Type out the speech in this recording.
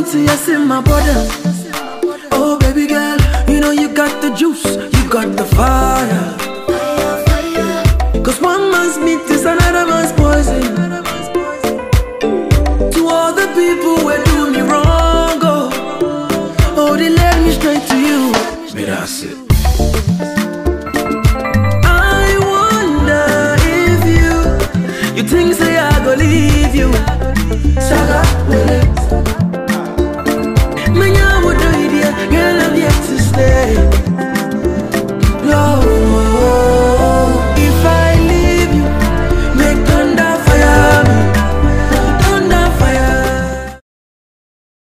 yes in my brother. Oh baby girl, you know you got the juice, you got the fire. Cause one man's meat is another man's poison. To all the people where